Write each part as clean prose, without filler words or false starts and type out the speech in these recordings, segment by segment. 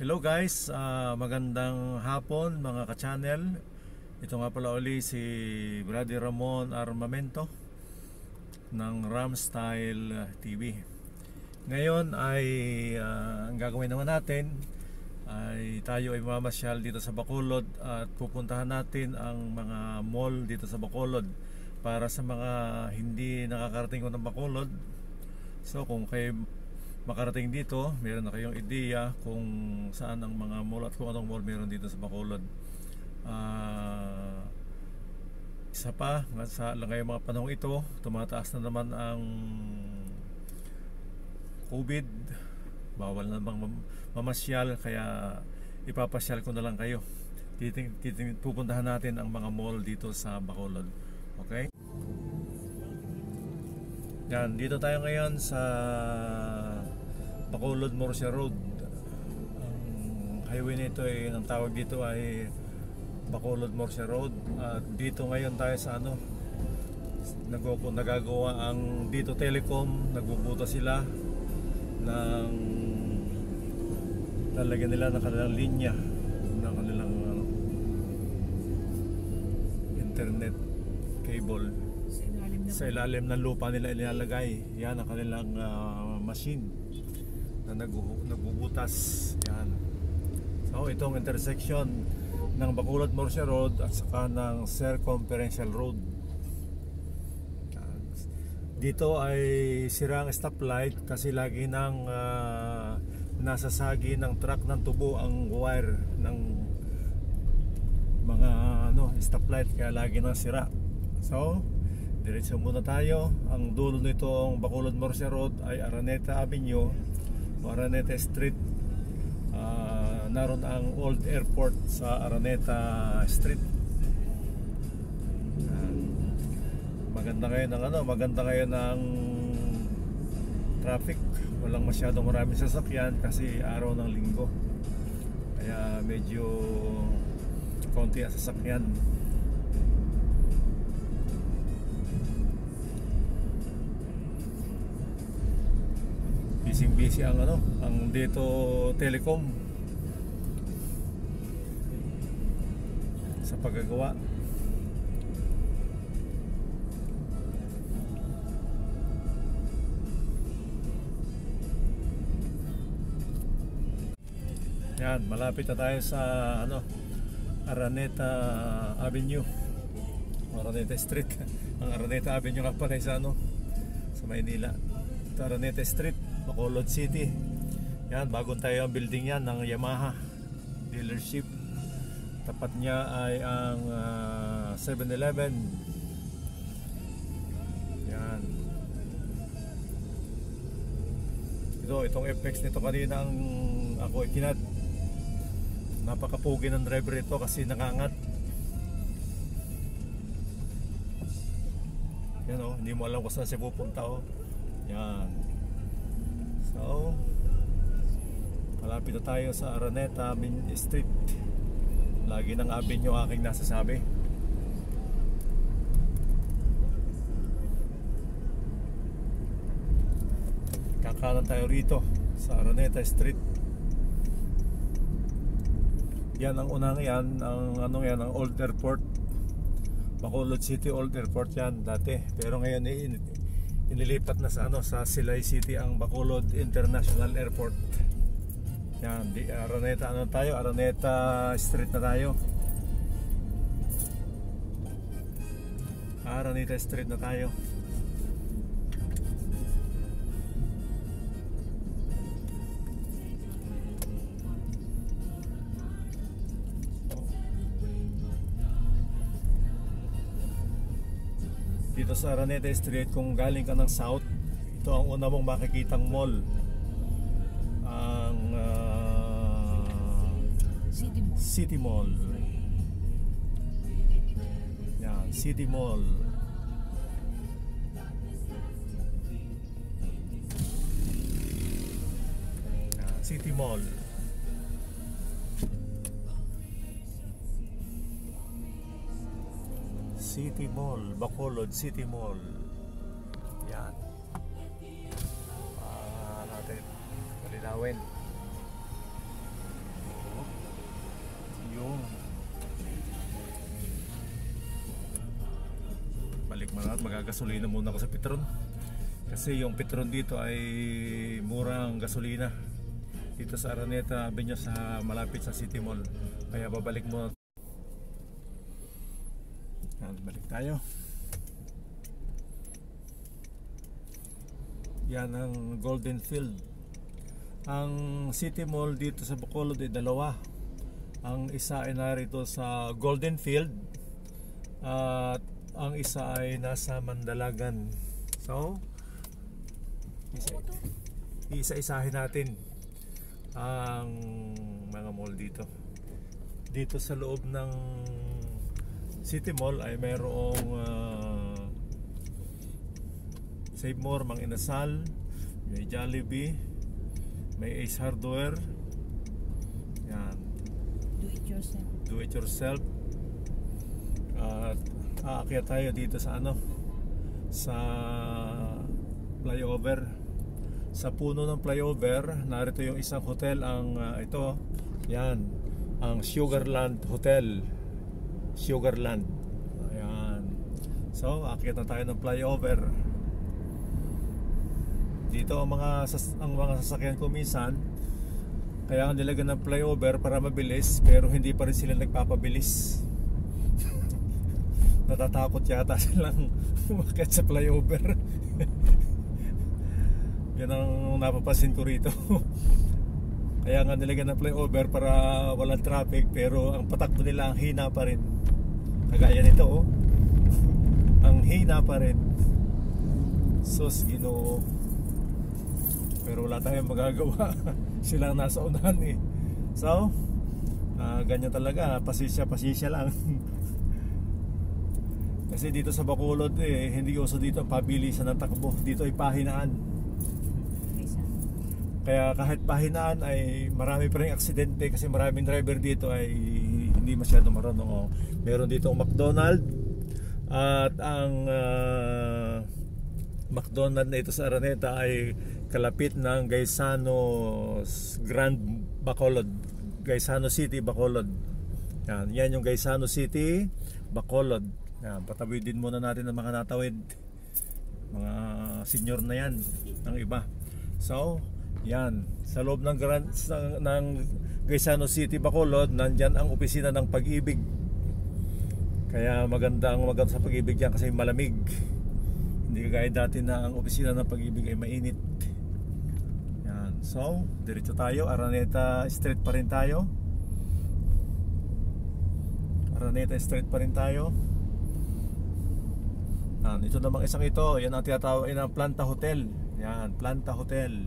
Hello guys, magandang hapon mga ka-channel. Ito nga pala uli si Brady Ramon Armamento ng Ram Style TV. Ngayon ay ang gagawin naman natin ay tayo ay mamasyal dito sa Bacolod at pupuntahan natin ang mga mall dito sa Bacolod para sa mga hindi nakakarating ko ng Bacolod. So kung kayo makarating dito, meron na kayong ideya kung saan ang mga mall at kung anong mall meron dito sa Bacolod. Isa pa, sa ngayong mga panahon ito, tumataas na naman ang COVID. Bawal na bang mamasyal, kaya ipapasyal ko na lang kayo. Pupuntahan natin ang mga mall dito sa Bacolod. Okay? Yan, dito tayo ngayon sa Bacolod Murcia Road. Ang highway nito ay, ang tawag dito ay Bacolod Murcia Road. At dito ngayon tayo sa nagagawa ang Dito Telecom. Nagbubuta sila ng lalagyan nila ng kanilang linya, ng kanilang internet cable sa ilalim ng lupa nila ilalagay. Yan ang kanilang machine na nagbubutas. Yan. So itong intersection ng Bacolod Murcia Road at saka ng Circumferential Road. Yan. Dito ay sirang stoplight kasi lagi nang nasasagi ng truck ng tubo ang wire ng mga stoplight, kaya lagi nang sira. So diretso muna tayo. Ang dulo nitong Bacolod Murcia Road ay Araneta Avenue o Araneta Street. Naroon ang Old Airport sa Araneta Street. Maganda ngayon ang traffic. Walang masyadong maraming sasakyan kasi araw ng linggo. Kaya medyo konti ang sasakyan. Busy ang Dito Telecom sa paggagawa. Yan, malapit na tayo sa Araneta Avenue, Araneta Street. Ang Araneta Avenue nga pala sa sa Maynila. Ito Araneta Street, Bacolod City. Yan, bago tayo ang building yan ng Yamaha dealership. Tapat niya ay ang 7-Eleven. Yan. Itong FX nito kanina ang ako ikinat. Napakapugi ng driver ito kasi nangangat. Yan hindi mo alam kung saan siya pupunta Yan. So malapit na tayo sa Araneta Street. Lagi ng avenue aking nasasabi. Kakanan tayo rito sa Araneta Street. Yan ang unang yan, ang Old Airport. Bacolod City Old Airport yan dati. Pero ngayon inilipat na sa Silay City ang Bacolod International Airport. Yan, Araneta Araneta Street na tayo. Araneta Street na tayo. Dito sa Araneta Street, kung galing ka ng south, ito ang una mong makikitang mall. Ang City Mall. Yan, City Mall. Yan, City Mall. City Mall, Bacolod City Mall. Yan. Natin malinawin. balik magagasolina muna ako sa Petron. Kasi yung Petron dito ay murang gasolina dito sa Araneta Avenue sa malapit sa City Mall. Kaya babalik muna. Balik tayo. Yan ang Golden Field. Ang City Mall dito sa Bacolod ay dalawa. Ang isa ay narito sa Golden Field at ang isa ay nasa Mandalagan. So, isa-isahin natin ang mga mall dito. Dito sa loob ng City Mall ay mayroong Save More, Mang Inasal, may Jollibee, may Ace Hardware. Yan. Do it yourself. At aakyat tayo dito sa sa flyover. Sa puno ng flyover, narito yung isang hotel, ang ito, yan, ang Sugarland Hotel. Sugarland. Ayan. So, aakyat na tayo ng flyover. Dito ang mga sasakyan ko minsan, kaya ang nilagyan ng flyover para mabilis, pero hindi pa rin sila nagpapabilis. Natatakot yata silang umakyat sa flyover. Yan ang napapansin ko rito. Kaya nga nilagyan ng flyover para walang traffic, pero ang patakbo nila ang hina pa rin. Kagaya nito, oh. Ang hina pa rin. Sus, Ginoo. Pero wala tayong magagawa. Sila nasa unahan eh. So, ganyan talaga. Pasisya lang. Kasi dito sa Bacolod hindi uso dito ang pabilisan ng takbo. Dito ay pahinaan. Kaya kahit pahinaan ay marami pa rin aksidente kasi maraming driver dito ay hindi masyado marunong. Meron dito ang McDonald's at ang McDonald's na ito sa Araneta ay kalapit ng Gaisano Grand Bacolod, Gaisano City, Bacolod. Yan yung Gaisano City, Bacolod. Yan, patawidin muna natin ang mga natawid. Mga senior na yan, ang iba. So, yan, sa loob ng Gaisano City, Bacolod, nandyan ang opisina ng Pag-ibig. Kaya maganda sa Pag-ibig yan kasi malamig. Hindi kagaya dati na ang opisina ng Pag-ibig ay mainit. Yan. So, diretso tayo. Araneta Street pa rin tayo. Araneta Street pa rin tayo. Yan. Ito namang isang ito. Yan ang tinatawag ng Planta Hotel. Yan. Planta Hotel.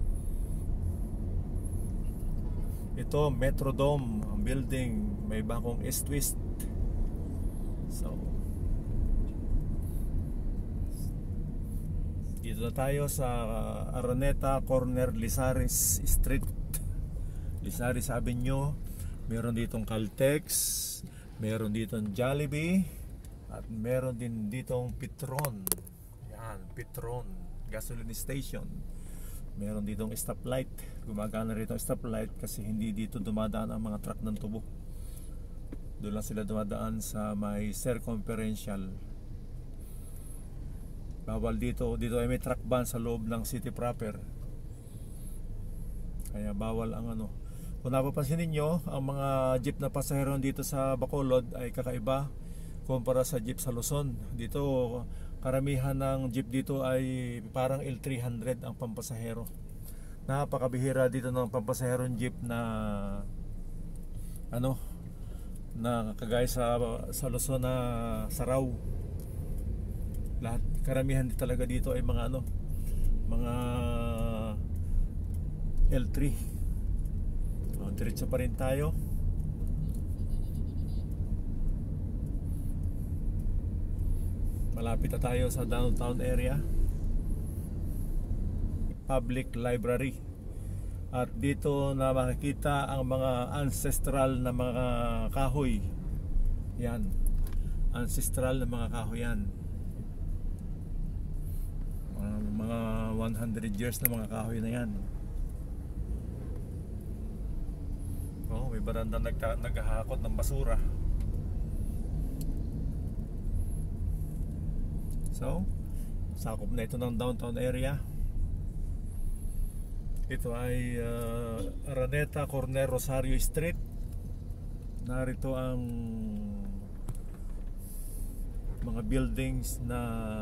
Ito, Metrodome. Ang building. May bagong East-West. So, dito na tayo sa Araneta Corner, Lizares Street, Lizares Avenue. Meron ditong Caltex, meron ditong Jollibee, at meron din ditong Petron. Yan, Petron gasoline station. Meron ditong stoplight. Gumagana rito ang stoplight kasi hindi dito dumadaan ang mga truck ng tubo. Doon lang sila dumadaan sa may circumferential. Bawal dito ay may truck ban sa loob ng city proper. Kaya bawal ang Kung napapansin niyo, ang mga jeep na pasahero dito sa Bacolod ay kakaiba kumpara sa jeep sa Luzon. Dito karamihan ng jeep dito ay parang L300 ang pampasahero. Napakabihira dito ng pampasaherong jeep na na kagaya sa Luzon na Saraw. Lahat karamihan talaga dito ay mga mga L3. Diretso pa rin tayo. Malapit na tayo sa downtown area. Public library. At dito na makikita ang mga ancestral na mga kahoy. Yan. Ancestral na mga kahoy yan. Mga 100 years na mga kahoy na yan. May baranda naghahakot ng basura. So, sakop na ito ng downtown area. Ito ay Araneta Corner Rosario Street. Narito ang mga buildings na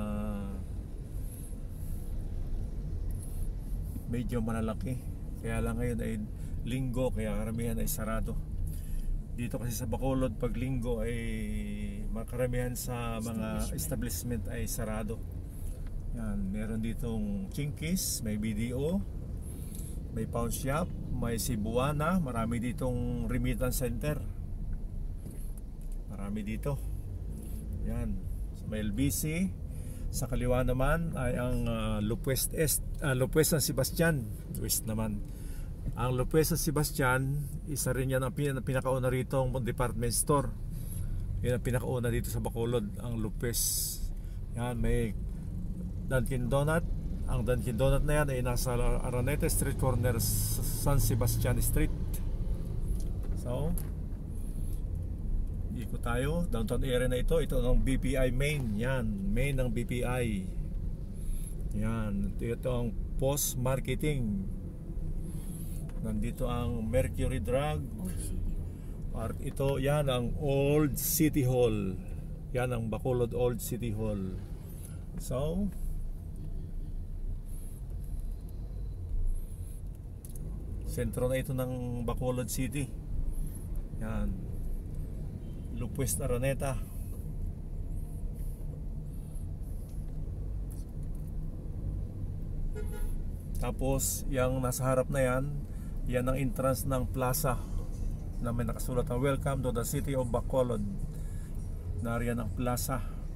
medyo malalaki. Kaya lang ngayon ay linggo, kaya karamihan ay sarado. Dito kasi sa Bacolod, pag linggo ay makaramihan sa mga establishment ay sarado. Yan, meron ditong Chinkies, may BDO, may pawn shop, may Cebuana, marami ditong remittance center. Marami dito. Yan, may LBC. Sa kaliwa naman ay ang Lopez San Sebastian West naman. Ang Lopez San Sebastian, isa rin yan ang pinakauna rito ang department store. Yan ang pinakauna dito sa Bacolod, ang Lopez. Yan, may Dunkin Donut. Ang Dunkin Donut na yan ay nasa Araneta Street Corner, San Sebastian Street. So, ikot tayo, downtown area na ito. Ito ang BPI main. Yan, main ng BPI. Yan, ito ang post marketing. Nandito ang Mercury Drug. Ito, yan ang Old City Hall. Yan ang Bacolod Old City Hall. So, sentro na ito ng Bacolod City. Yan, Lopez Araneta. Tapos yung nasa harap na yan, yan ang entrance ng plaza na may nakasulat na Welcome to the City of Bacolod. Nariyan ang plaza.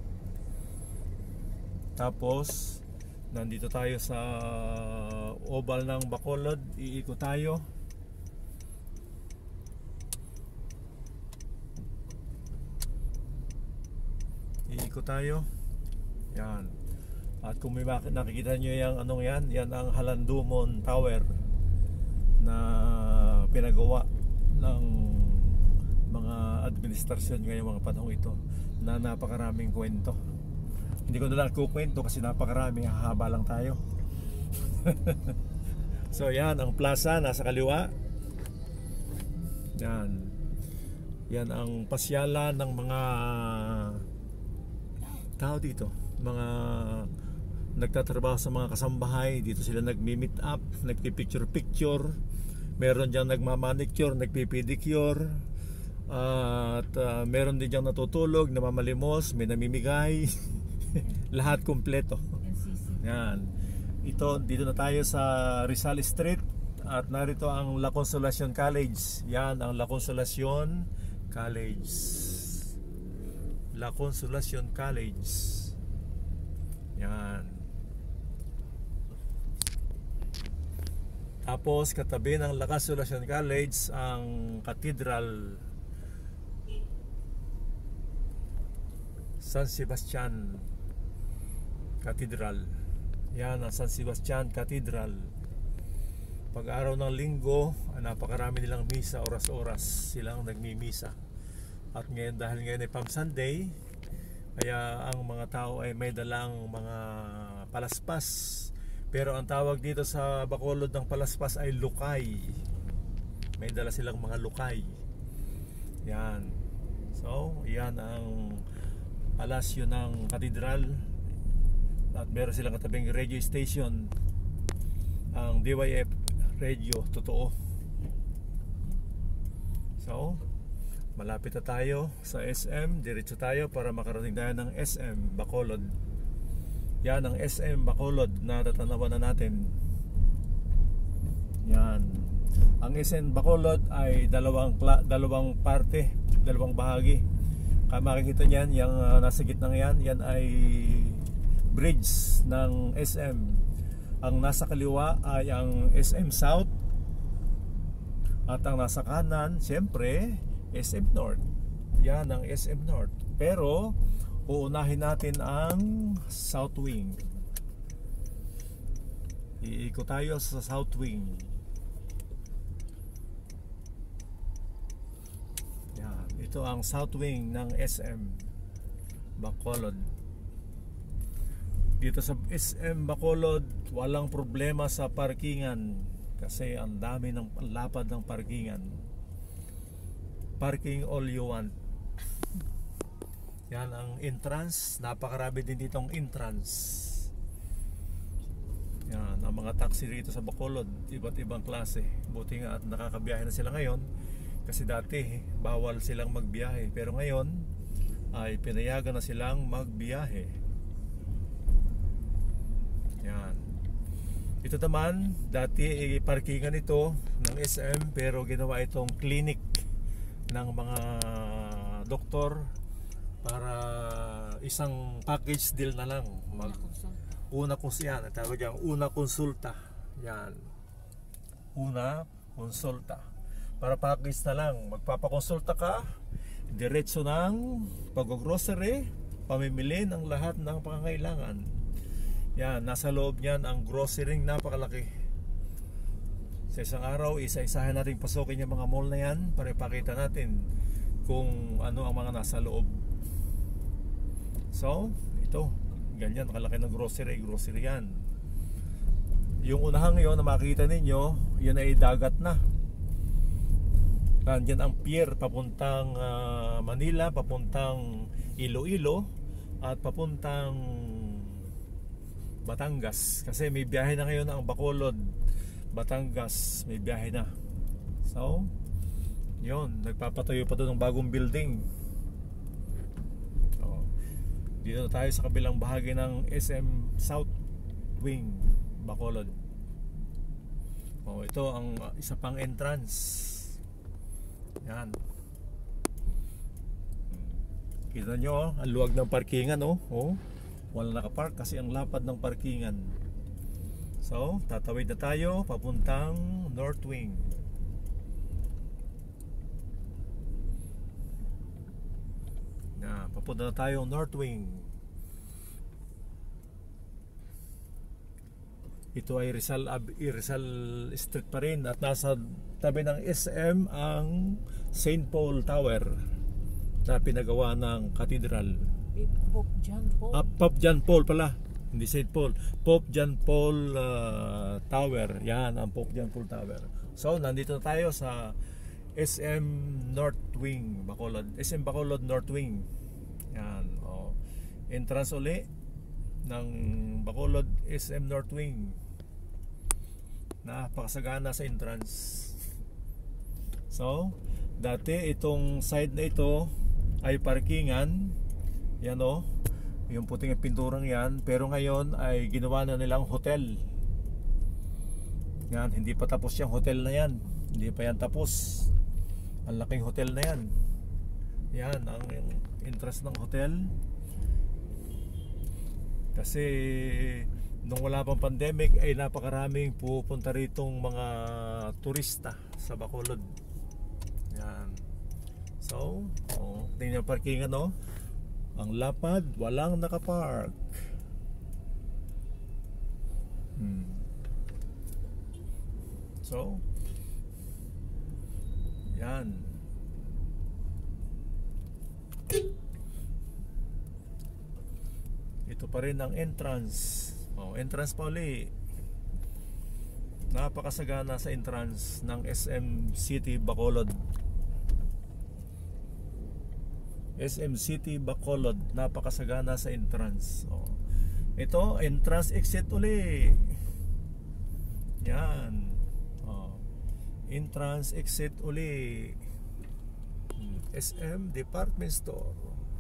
Tapos nandito tayo sa oval ng Bacolod. Iikot tayo. Iikot tayo. Yan. At kung may nakikita nyo yung anong yan, yan ang Halandumon Tower na pinagawa ng mga administrasyon ngayong mga panahon ito, na napakaraming kwento. Hindi ko na lang kukwento kasi napakarami, hahaba lang tayo. So yan ang plaza nasa kaliwa. Yan. Yan ang pasyalan ng mga tao dito, mga nagtatrabaho sa mga kasambahay. Dito sila nagmi-meet up, nagpipicture-picture. Meron diyang nagmamanicure, nagpipedicure. At meron din diyang natutulog, namamalimos, may namimigay. Lahat kumpleto. Yan. Ito, dito na tayo sa Rizal Street. At narito ang La Consolacion College. Yan ang La Consolacion College. La Consolacion College. Yan. Tapos katabi ng La Consolacion College ang Cathedral San Sebastian Cathedral. Yan ang San Sebastian Cathedral. Pag araw ng linggo, napakarami nilang misa, oras-oras silang nagmimisa. At ngayon, dahil ngayon ay Palm Sunday, kaya ang mga tao ay may dalang mga palaspas. Pero ang tawag dito sa Bacolod ng palaspas ay lukay. May dala silang mga lukay. Yan. So, yan ang palasyo ng katedral. At meron silang katabing radio station, ang DYF Radio, totoo. So, malapit na tayo sa SM. Diretso tayo para makarating tayo ng SM Bacolod. Yan ang SM Bacolod na tatanawan na natin. Yan. Ang SM Bacolod ay dalawang parte, dalawang bahagi. Kaya makikita niyan, yung nasa gitna yan, yan ay bridge ng SM. Ang nasa kaliwa ay ang SM South. At ang nasa kanan, siyempre, SM North. Yan ang SM North. Pero uunahin natin ang South Wing. Iikot tayo sa South Wing. Yan. Ito ang South Wing ng SM Bacolod. Dito sa SM Bacolod, walang problema sa parkingan kasi ang lapad ng parkingan. Parking all you want. Yan ang entrance. Napakarami din ditong entrance. Yan ang mga taxi rito sa Bacolod, iba't ibang klase. Buti nga at nakakabiyahe na sila ngayon, kasi dati bawal silang magbiyahe, pero ngayon ay pinayagan na silang magbiyahe. Yan. Ito naman, dati parkingan ito ng SM, pero ginawa itong clinic ng mga doktor para isang package deal na lang. Una konsulta, tawag yan, una konsulta. Yan. Una konsulta. Para package na lang, magpapakonsulta ka, diretso ng pag-grocery, pamimili ng lahat ng pangangailangan. Yan, nasa loob niyan ang grocery napakalaki. Sa isang araw, isa-isahin natin pasukin yung mga mall na yan para ipakita natin kung ano ang mga nasa loob. So, ito, ganyan, kalaki ng grocery yan. Yung unahan ngayon na makikita ninyo, yun ay dagat na. Nandiyan ang pier papuntang Manila, papuntang Iloilo, at papuntang Batangas. Kasi may biyahe na ngayon ang Bacolod, Batangas, may biyahe na. So, yun, nagpapatayo pa doon ng bagong building. So, dito tayo sa kabilang bahagi ng SM South Wing, Bacolod. Ito ang isa pang entrance. Yan. Kita nyo, ang luwag ng parkingan, wala nakapark kasi ang lapad ng parkingan. So, tatawid na tayo papuntang North Wing. Papunta na tayo North Wing. Ito ay Rizal Street pa rin, at nasa tabi ng SM ang St. Paul Tower na pinagawa ng Cathedral. Pope John Paul. Pope John Paul pala, hindi St. Paul. Pope John Paul Tower. Yan ang Pope John Paul Tower. So, nandito na tayo sa SM North Wing, Bacolod. SM Bacolod North Wing. Yan, entrance uli ng Bacolod SM North Wing. Napakasagana sa entrance. So, dati itong side na ito ay parkingan. Yan yung puting pinturang yan. Pero ngayon ay ginawa na nilang hotel. Yan, hindi pa tapos yung hotel na yan. Hindi pa yan tapos. Ang laking hotel na yan. Yan ang entrance ng hotel. Kasi nung wala pang pandemic ay napakaraming pupunta ritong mga turista sa Bacolod. Yan. So, tingnan yung parkingan, ang lapad, walang nakapark. So, yan. Ito pa rin ang entrance. Entrance pa uli. Napakasagana sa entrance ng SM City Bacolod. SM City Bacolod, napakasagana sa entrance. Ito, entrance exit uli. Yan. Entrance exit uli. SM Department Store.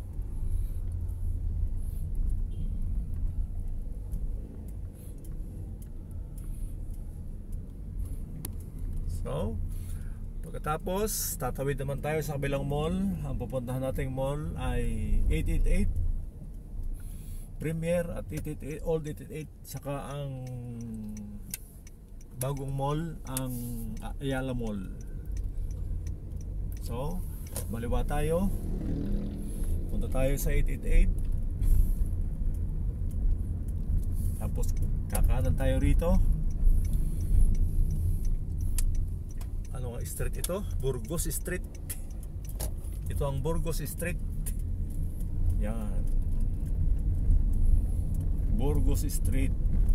So, pagkatapos, tatawid naman tayo sa kabilang mall. Ang pupuntahan nating mall ay 888 Premier at 888 Old 888. Saka ang bagong mall, ang Ayala Mall. So, maliwa tayo. Punta tayo sa 888. Tapos, kakanan tayo rito. Ano ang street ito? Burgos Street. Ito ang Burgos Street. Yan. Burgos Street.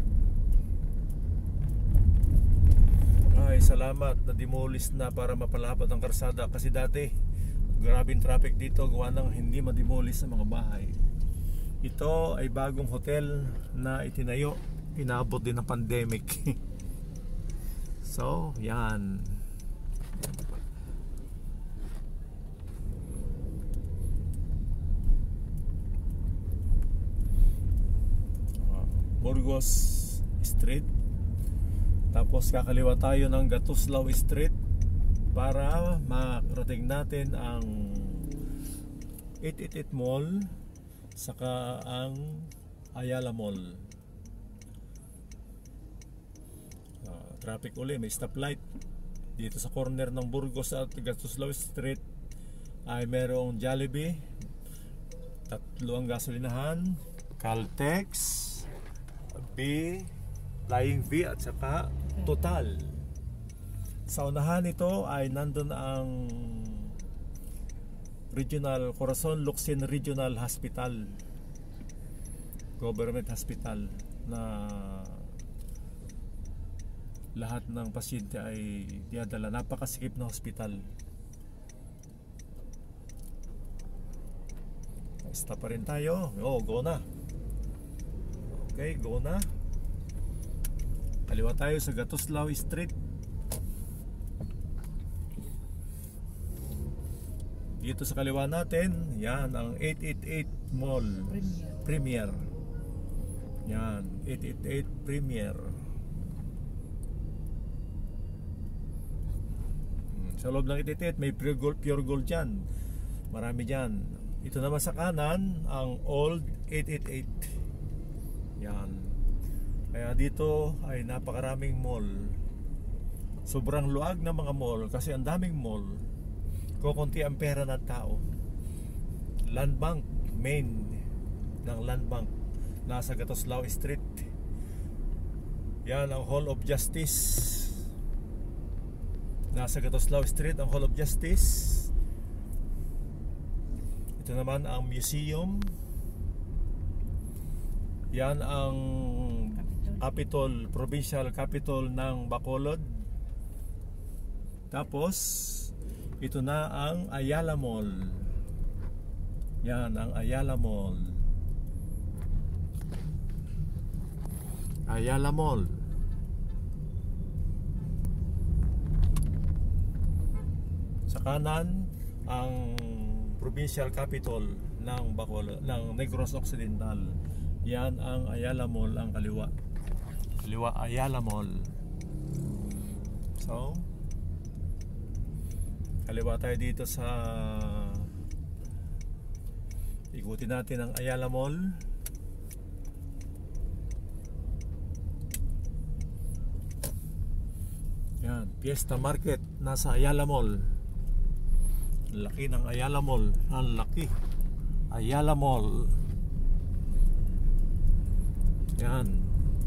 Ay, salamat na demolish na para mapalapad ang karsada, kasi dati grabing traffic dito gawa ng hindi ma-demolish ang mga bahay. Ito ay bagong hotel na itinayo, inaabot din ng pandemic. So, yan. Burgos Street. Tapos kakaliwa tayo ng Gatuslaw Street para makarating natin ang 888 Mall saka ang Ayala Mall. Traffic uli, may stoplight dito sa corner ng Burgos at Gatuslaw Street. Ay merong Jollibee, 3 ang gasolinahan, Caltex, Flying V at saka Total. Sa unahan nito ay nandun ang Regional Corazon Locsin Regional Hospital, government hospital, na lahat ng pasyente ay dinadala. Napakasikip na hospital. Stop pa rin tayo. Go na. Okay, go na. Kaliwa tayo sa Gatuslaw Street. Dito sa kaliwa natin, yan ang 888 Mall Premier. Yan, 888 Premier. Sa loob ng 888 may pure gold dyan. Marami dyan. Ito naman sa kanan ang old 888. Yan. Kaya dito ay napakaraming mall. Sobrang luag ng mga mall kasi ang daming mall. Kukunti ang pera ng tao. Land Bank, main ng Land Bank, nasa Gatuslaw Street. Yan ang Hall of Justice. Nasa Gatuslaw Street ang Hall of Justice. Ito naman ang museum. Yan ang Capitol, Provincial Capitol ng Bacolod. Tapos ito na ang Ayala Mall. Yan ang Ayala Mall. Ayala Mall. Sa kanan ang Provincial Capitol ng Bacolod, ng Negros Occidental. Yan ang Ayala Mall, ang kaliwa. Kaliwa Ayala Mall. So, kaliwa tayo dito sa, ikutin natin ang Ayala Mall. Yan, Fiesta Market nasa Ayala Mall. Laki ng Ayala Mall. Ang laki. Ayala Mall. Yan.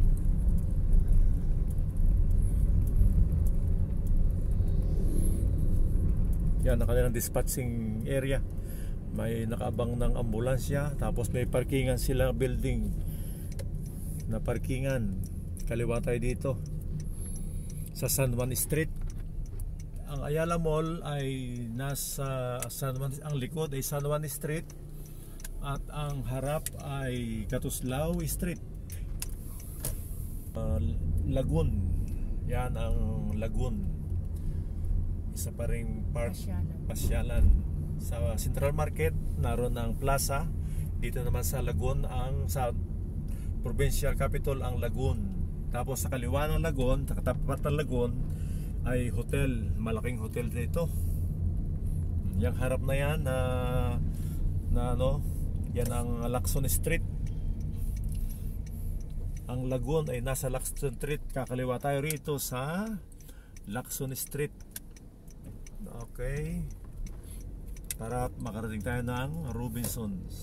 Yan ang kanilang dispatching area. May nakaabang ng ambulansya. Tapos may parkingan sila, building na parkingan. Kaliwa tayo dito sa San Juan Street. Ang Ayala Mall ay nasa San Juan, ang likod ay San Juan Street at ang harap ay Gatuslaw Street. Lagoon. Yan ang Lagoon. Isa pa ring park, pasyalan. Sa Central Market naroon ang plaza. Dito naman sa Lagoon, ang sa Provincial Capital ang Lagoon. Tapos sa kaliwa ng Lagoon, sa katapat ng Lagoon ay hotel, malaking hotel dito. Yang harap na yan na ano, yan ang Lacson Street. Ang Lagoon ay nasa Lacson Street. Kakaliwa tayo rito sa Lacson Street. Okay. Para makarating tayo ng Robinsons.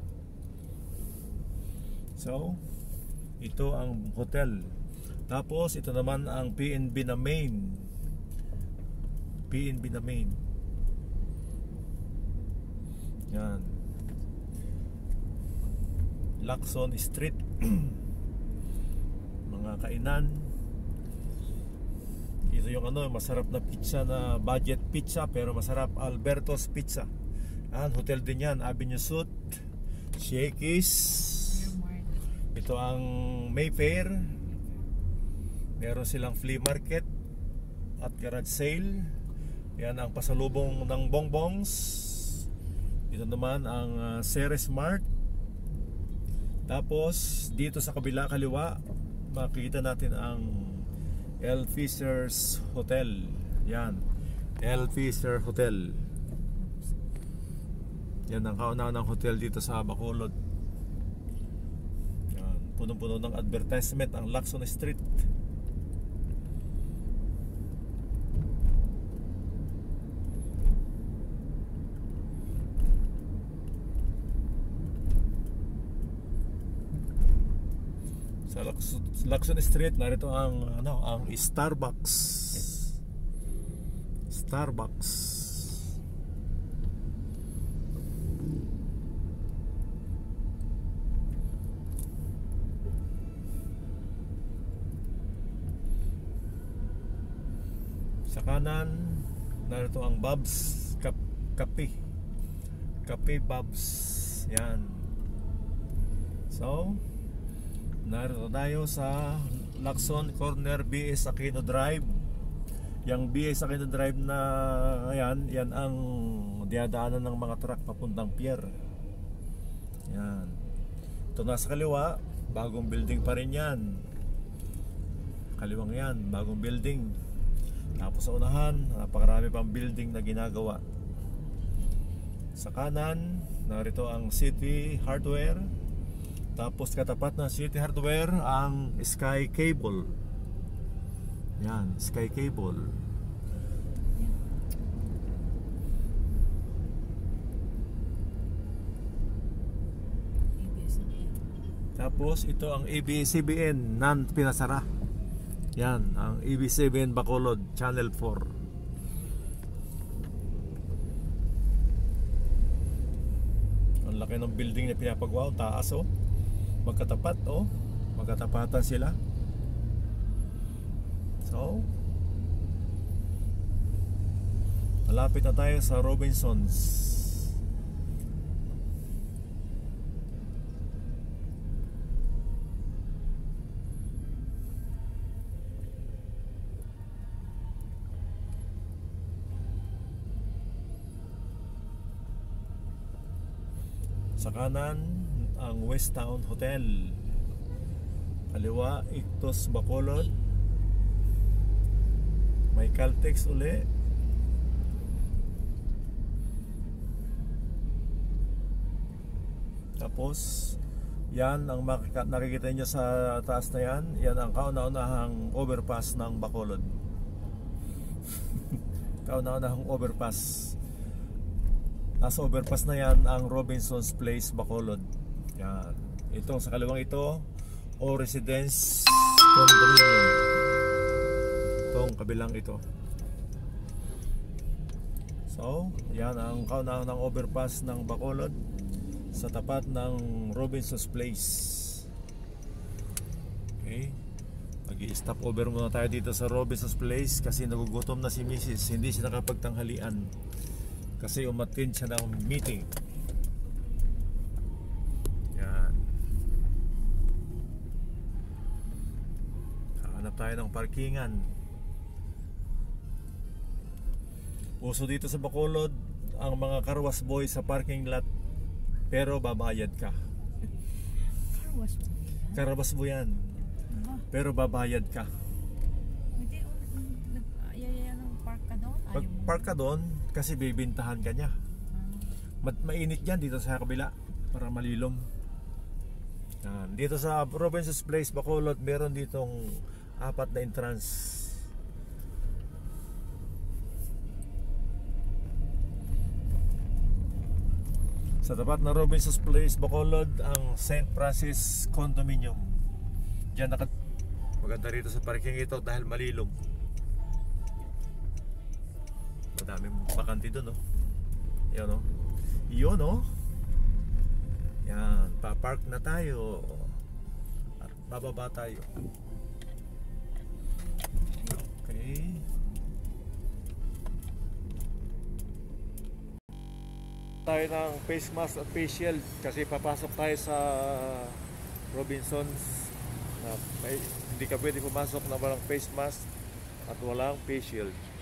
So, ito ang hotel. Tapos ito naman ang PNB na main. PNB na main. Yan. Lacson Street. Mga kainan. Ito yung masarap na pizza, na budget pizza pero masarap, Alberto's Pizza. Hotel din yan, Avenue Suite, Shakey's. Ito ang Mayfair. Meron silang flea market at garage sale. Yan ang pasalubong ng bongbongs. Ito naman ang Ceres Mart. Tapos dito sa kabila kaliwa makikita natin ang L. Fisher's Hotel. Yan, L. Fisher Hotel. Yan ang kauna-unang hotel dito sa Bacolod. Yan, punong-puno ng advertisement ang Lacson Street. Sa Lacson Street narito ang ang Starbucks. Sa kanan narito ang Bob's Cafe Bob's. Yan. So narito tayo sa Lacson Corner BS Aquino Drive. Yang BS Aquino Drive na yan ang dinadaanan ng mga truck papuntang pier. Yan. Ito nasa kaliwa, bagong building pa rin yan. Kaliwang yan, bagong building. Tapos sa unahan, napakarami pang building na ginagawa. Sa kanan, narito ang City Hardware. Tapos katapat ng City Hardware ang Sky Cable. Yan, Sky Cable. Tapos ito ang ABS-CBN non-pinasara. Yan, ang ABS-CBN Bacolod Channel 4. Ang laki ng building na pinapagawa, taas magkatapatan sila. So malapit na tayo sa Robinsons. Sa kanan ang West Town Hotel. Kaliwa Ictus Bacolod. May Caltex uli. Tapos yan ang nakikita nyo sa taas na yan. Yan ang kauna-unahang overpass ng Bacolod. Kauna-unahang overpass. Nasa overpass na yan ang Robinson's Place Bacolod. Yan. Itong sa kaliwang ito o Residence Condominium. Itong kabilang ito. So yan ang kauna-unahang overpass ng Bacolod sa tapat ng Robinson's Place. Okay, mag-i-stop over muna tayo dito sa Robinson's Place kasi nagugutom na si Mrs. Hindi siya nakapagtanghalian kasi umattend siya ng meeting. Yan. Hanap tayo ng parkingan. Uso dito sa Bacolod ang mga carwash boy sa parking lot, pero babayad ka. Carwash boy yan, pero babayad ka. Pag-park ka doon kasi bibintahan ka niya. Mainit yan dito sa kabila para malilom. Dito sa Robinson's Place Bacolod meron ditong 4 na entrance. Sa tapat na Robinson's Place Bacolod ang St. Francis Condominium. Diyan maganda rito sa parking ito dahil malilom. Madaming bakante doon, no? Yan, no? Yun, no? Yan, pa-park na tayo. At bababa tayo. Okay. Tayo ng face mask at face shield kasi papasok tayo sa Robinsons na hindi ka pwede pumasok na walang face mask at walang face shield.